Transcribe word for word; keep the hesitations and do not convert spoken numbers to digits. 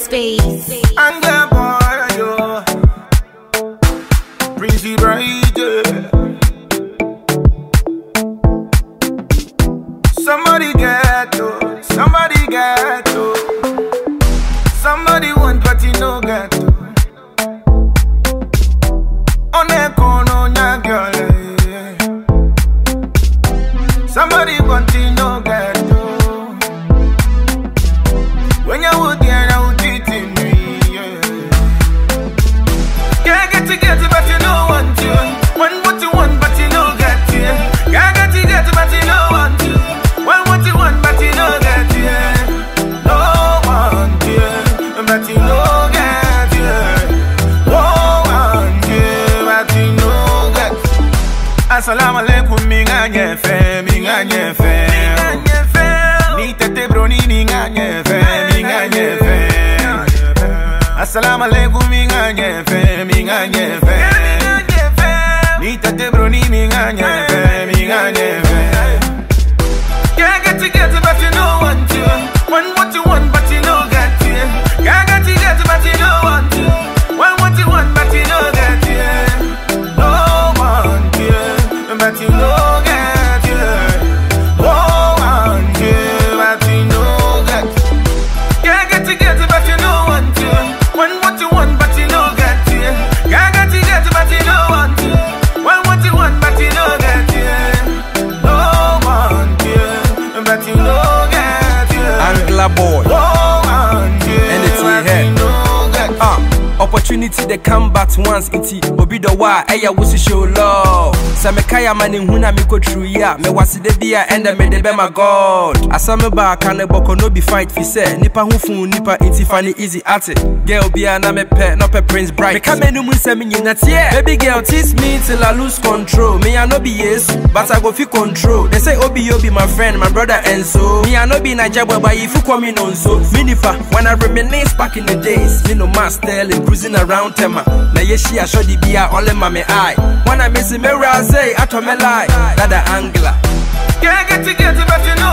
space. Angla boy, yo. Breezy bright, yeah. Somebody get to, somebody get to. Somebody want but you no get to. On the corner, na girl. Somebody want you no get to. When you would get out cheating me, yeah. Can't get to get to, but you don't want to. Want what you want, but you don't get to. Can't get to get to, but you don't want to. Want what you want, but you don't get to. No want to, but you don't get to. No want to, but you don't get to. Assalamu alaikum, mi nganye fe, mi nganye fe. Ni tete broni, mi nganye fe. Assalamu alaikum, mi nganye fe, mi nganye fe. Ni tate broni, mi nganye fe, mi nganye fe. Can't get to get to, but you don't want to. Want what you want, but you don't get to. Can't get to get to, but you don't want to. Want what you want, but you don't get to. No want to, but you don't get to. No want to, but you don't get to. Can't get to get to, but you don't want to. Want what you want, but you don't get to. Can't get to get to, but you don't want to. Want what you want, but you don't get to. No want to, but you don't get to. Angla boy, no want to, and it's in here. Ah, opportunity they come back once. Iti obi do wa eya wusi show love. Sa me kaya mani huna mi ko true ya. Me wasi de bia and me de be my God. Asame ba kane boko no be fight fi say. Nipa hu fun nipa iti fani easy at it. Girl bia na me pe no pe Prince Bright. Me kame no mu se me nyina tie. Baby girl tease me till I lose control. Me I no be yes, but I go fi control. They say obi obi my friend, my brother and so. Me I no be Naija boy, but if you come in on so. Me nipa when I reminisce back in the days. Me no man styling cruising around Tema. Na yeshi I show the bia all in my eye. When I miss me I say I told me lie. That the Angla. Can't get to get to, but you know